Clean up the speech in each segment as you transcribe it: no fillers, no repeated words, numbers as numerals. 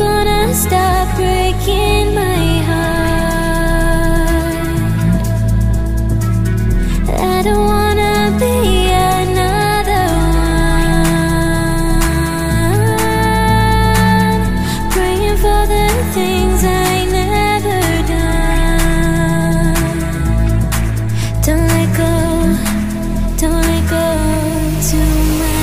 gonna stop breaking my heart. I don't wanna be another one, praying for the things I never done. Don't let go, don't let go to my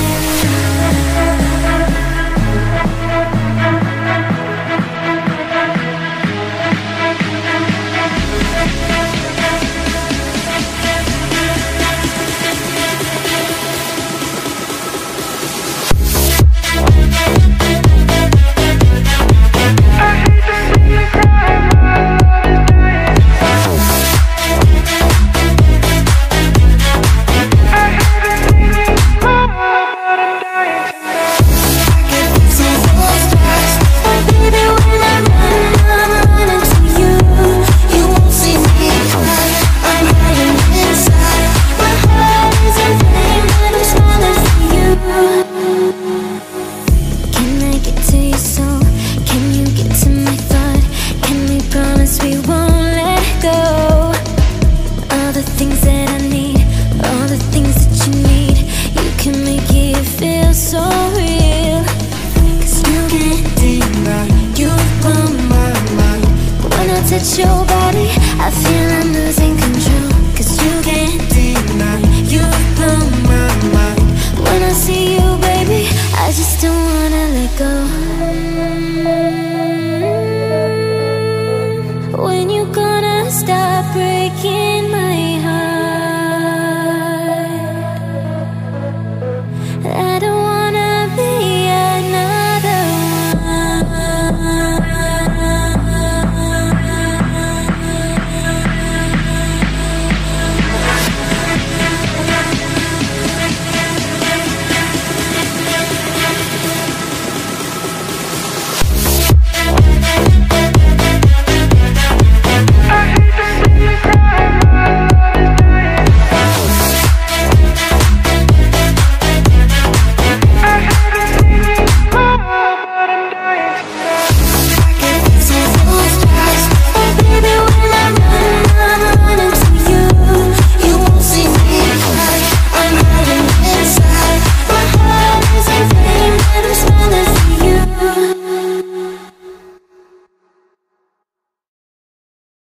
your body, I feel I'm losing control. Cause you can't deny, you blow my mind. When I see you, baby, I just don't wanna let go.